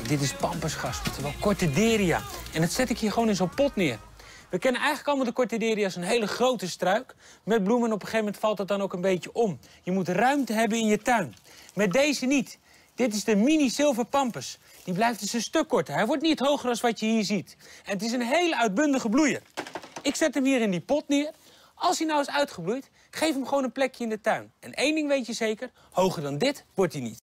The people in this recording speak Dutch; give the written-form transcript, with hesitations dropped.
Dit is pampersgras, oftewel cortederia. En dat zet ik hier gewoon in zo'n pot neer. We kennen eigenlijk allemaal de cortederia als een hele grote struik met bloemen en op een gegeven moment valt het dan ook een beetje om. Je moet ruimte hebben in je tuin. Met deze niet. Dit is de mini zilver pampers. Die blijft dus een stuk korter. Hij wordt niet hoger als wat je hier ziet. En het is een hele uitbundige bloeier. Ik zet hem hier in die pot neer. Als hij nou is uitgebloeid, geef hem gewoon een plekje in de tuin. En één ding weet je zeker, hoger dan dit wordt hij niet.